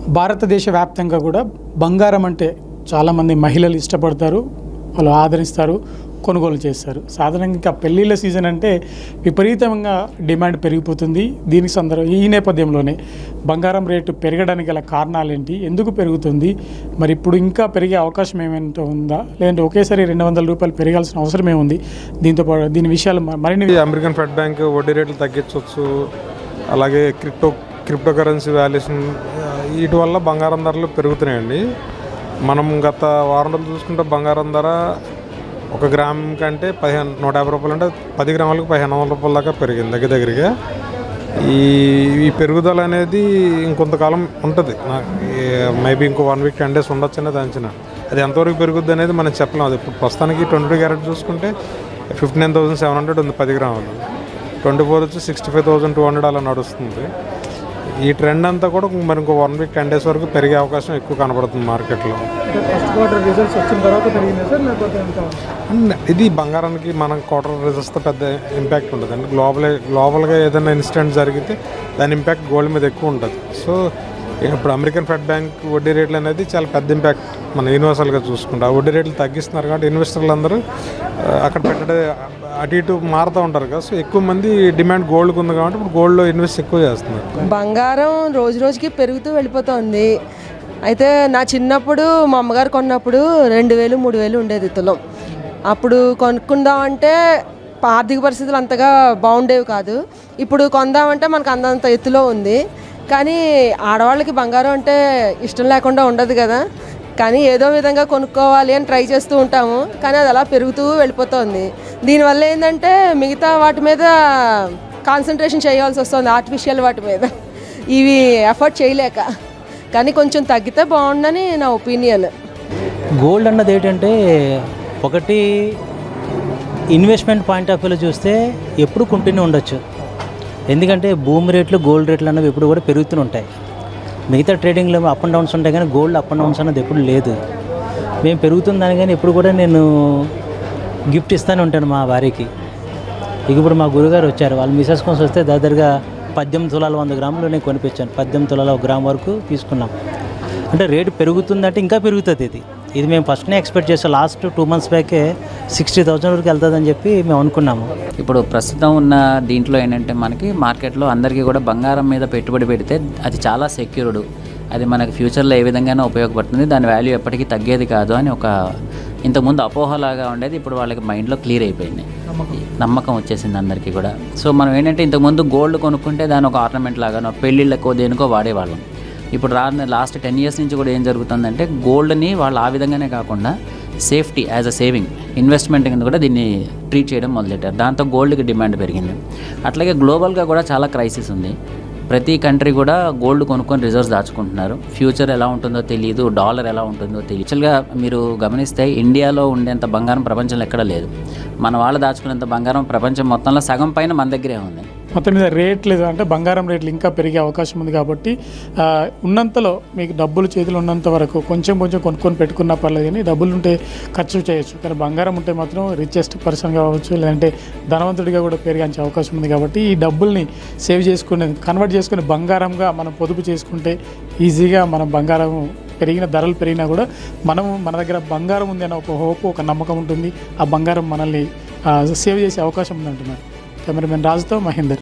భారతదేశ వ్యాప్తంగా కూడా బంగారం అంటే చాలామంది మహిళలు ఇష్టపడతారు, వాళ్ళు ఆదరిస్తారు, కొనుగోలు చేస్తారు. సాధారణంగా ఇంకా పెళ్ళిళ్ళ సీజన్ అంటే విపరీతంగా డిమాండ్ పెరిగిపోతుంది. ఈ నేపథ్యంలోనే బంగారం రేటు పెరగడానికి గల కారణాలు ఏంటి, ఎందుకు పెరుగుతుంది, మరి ఇప్పుడు ఇంకా పెరిగే అవకాశం ఏమైనా ఉందా, లేదంటే ఒకేసారి 200 రూపాయలు పెరగాల్సిన అవసరం ఏముంది, దీని విషయాలు మరిన్ని. అమెరికన్ ఫెడ్ బ్యాంక్ వడ్డీ రేట్లు తగ్గించవచ్చు, అలాగే క్రిప్టో కరెన్సీ వాల్యుయేషన్, వీటి వల్ల బంగారం ధరలు పెరుగుతున్నాయండి. మనం గత వారం రోజులు చూసుకుంటే బంగారం ధర 1 గ్రామ్ కంటే 150 రూపాయలు అంటే 10 గ్రాములకు 1500 రూపాయల దాకా పెరిగింది దగ్గరగా. ఈ పెరుగుదల అనేది ఇంకొంతకాలం ఉంటుంది, మేబీ ఇంకో 1 వీక్ 10 డేస్ ఉండొచ్చు అనేది అంచనా. అది ఎంతవరకు పెరుగుద్ది అనేది మనం చెప్పలేము. అది ఇప్పుడు ప్రస్తుతానికి 22 క్యారెట్ చూసుకుంటే 59,700 ఉంది 10 గ్రాములు, 24 వచ్చి 65,200 అలా నడుస్తుంది. ఈ ట్రెండ్ అంతా కూడా మరి ఇంకో 1 వీక్ 10 డేస్ వరకు పెరిగే అవకాశం ఎక్కువ కనబడుతుంది మార్కెట్లో. ఇది బంగారానికి మన క్వార్టర్ రిజల్ట్స్తో పెద్ద ఇంపాక్ట్ ఉంటుంది అండి. గ్లోబల్గా ఏదైనా ఇన్సిడెంట్ జరిగితే దాని ఇంపాక్ట్ గోల్డ్ మీద ఎక్కువ ఉంటుంది. సో ఇప్పుడు అమెరికన్ ఫెడ్ బ్యాంక్ వడ్డీ రేట్లు అనేది చాలా పెద్ద ఇంపాక్ట్ మన యూనివర్సల్గా చూసుకుంటే. ఆ వడ్డీ రేట్లు తగ్గిస్తున్నారు కాబట్టి ఇన్వెస్టర్లు అందరూ అక్కడ పెట్టడే అటు ఇటు మారుతూ ఉంటారు కదా. సో ఎక్కువ మంది డిమాండ్ గోల్డ్కి ఉంది కాబట్టి ఇప్పుడు గోల్డ్లో ఇన్వెస్ట్ ఎక్కువ చేస్తున్నారు. బంగారం రోజు రోజుకి పెరుగుతూ వెళ్ళిపోతుంది. అయితే నా చిన్నప్పుడు మా అమ్మగారు కొన్నప్పుడు 2,000, 3,000 ఉండేది తులం. అప్పుడు కొనుక్కుందామంటే ఆర్థిక పరిస్థితులు అంతగా బాగుండేవి కాదు. ఇప్పుడు కొందామంటే మనకు అందంత ఎత్తులో ఉంది. కానీ ఆడవాళ్ళకి బంగారం అంటే ఇష్టం లేకుండా ఉండదు కదా. కానీ ఏదో విధంగా కొనుక్కోవాలి అని ట్రై చేస్తూ ఉంటాము, కానీ అది అలా పెరుగుతూ వెళ్ళిపోతుంది. దీనివల్ల ఏంటంటే మిగతా వాటి మీద కాన్సన్ట్రేషన్ చేయాల్సి వస్తుంది, ఆర్టిఫిషియల్ వాటి మీద. ఇవి ఎఫర్ట్ చేయలేక. కానీ కొంచెం తగ్గితే బాగుండని నా ఒపీనియన్. గోల్డ్ అన్నది ఏంటంటే ఒకటి ఇన్వెస్ట్మెంట్ పాయింట్ ఆఫ్ వ్యూలో చూస్తే ఎప్పుడు కంటిన్యూ ఉండొచ్చు. ఎందుకంటే భూమి రేట్లు, గోల్డ్ రేట్లు అన్నవి ఎప్పుడు కూడా పెరుగుతూనే ఉంటాయి. మిగతా ట్రేడింగ్లో అప్ అండ్ డౌన్స్ ఉంటాయి, కానీ గోల్డ్ అప్ అండ్ డౌన్స్ అన్నది ఎప్పుడు లేదు. మేము పెరుగుతుందని కానీ ఎప్పుడు కూడా నేను గిఫ్ట్ ఇస్తూనే ఉంటాను మా భార్యకి. ఇప్పుడు మా గురుగారు వచ్చారు, వాళ్ళు మిసెస్ కోసం వస్తే దాదాపుగా 18 తులాలు 100 గ్రాములు నేను కొనిపించాను. 18 తులాలు 1 గ్రామ్ వరకు తీసుకున్నాం. అంటే రేటు పెరుగుతుందంటే ఇంకా పెరుగుతుంది. ఇది మేము ఫస్ట్నే ఎక్స్పెక్ట్ చేసాం. లాస్ట్ 2 మంత్స్ బ్యాకే 60,000 వరకు వెళ్తుందని చెప్పి మేము అనుకున్నాము. ఇప్పుడు ప్రస్తుతం ఉన్న దీంట్లో ఏంటంటే మనకి మార్కెట్లో అందరికీ కూడా బంగారం మీద పెట్టుబడి పెడితే అది చాలా సెక్యూర్డ్, అది మనకి ఫ్యూచర్లో ఏ విధంగానే ఉపయోగపడుతుంది, దాని వాల్యూ ఎప్పటికీ తగ్గేది కాదు అని ఒక ఇంతకుముందు అపోహలాగా ఉండేది. ఇప్పుడు వాళ్ళకి మైండ్లో క్లియర్ అయిపోయింది, నమ్మకం వచ్చేసింది అందరికీ కూడా. సో మనం ఏంటంటే ఇంతకుముందు గోల్డ్ కొనుక్కుంటే దాని ఒక ఆర్నమెంట్ లాగానో పెళ్ళిళ్ళకో దేనికో వాడేవాళ్ళం. ఇప్పుడు లాస్ట్ 10 ఇయర్స్ నుంచి కూడా ఏం జరుగుతుందంటే గోల్డ్ని వాళ్ళు ఆ విధంగానే కాకుండా safety as a saving investment కింద కూడా దీన్ని ట్రీట్ చేయడం మొదలెట్టారు. దాంతో గోల్డ్కి డిమాండ్ పెరిగింది. అట్లాగే గ్లోబల్గా కూడా చాలా క్రైసిస్ ఉంది. ప్రతి కంట్రీ కూడా గోల్డ్ కొనుక్కొని రిజర్వ్స్ దాచుకుంటున్నారు. ఫ్యూచర్ ఎలా ఉంటుందో తెలియదు, డాలర్ ఎలా ఉంటుందో తెలియదు. యాక్చువల్గా మీరు గమనిస్తే ఇండియాలో ఉండేంత బంగారం ప్రపంచంలో ఎక్కడ లేదు. మన వాళ్ళు దాచుకునేంత బంగారం ప్రపంచం మొత్తంలో సగం పైన మన దగ్గరే ఉంది. మొత్తం మీద రేట్లు అంటే బంగారం రేట్లు ఇంకా పెరిగే అవకాశం ఉంది. కాబట్టి ఉన్నంతలో మీకు డబ్బులు చేతులు ఉన్నంత వరకు కొంచెం కొనుక్కొని పెట్టుకున్నా పర్లేదు, కానీ డబ్బులు ఉంటే ఖర్చు చేయొచ్చు. కానీ బంగారం ఉంటే మాత్రం రిచెస్ట్ పర్సన్ కావచ్చు, లేదంటే ధనవంతుడిగా కూడా పెరిగే అవకాశం ఉంది. కాబట్టి ఈ డబ్బుల్ని సేవ్ కన్వర్ట్ చేసుకుని బంగారంగా మనం పొదుపు చేసుకుంటే ఈజీగా మనం బంగారం ధరలు పెరిగినా కూడా మన దగ్గర బంగారం ఉంది అనే ఒక హోప్, ఒక నమ్మకం ఉంటుంది. ఆ బంగారం మనల్ని సేవ్ చేసే అవకాశం ఉంది అంటున్నారు. కెమెరామెన్ రాజుతో మహేందర్.